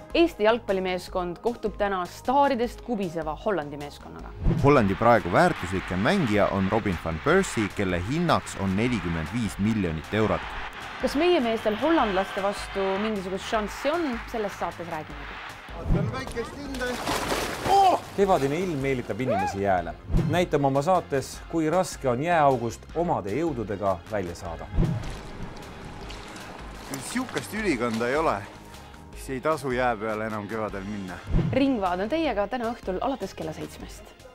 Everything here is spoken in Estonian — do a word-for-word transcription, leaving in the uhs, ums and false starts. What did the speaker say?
Eesti jalgpallimeeskond kohtub täna staaridest kubiseva Hollandi meeskonnaga. Hollandi praegu väärtuslikke mängija on Robin van Persie, kelle hinnaks on nelikümmend viis miljonit eurot. Kas meie meestel hollandlaste vastu mingisugust šanssi on? Selles saates räägimegi. Vaatan väikest hinde. Oh! Kevadine ilm meelitab inimesi jääle. Näitame oma saates, kui raske on jääaugust omade jõududega välja saada. Kui siukest ülikonda ei ole, siis ei tasu jää peale enam kevadel minna. Ringvaad on teiega täna õhtul alates kella seitsmest.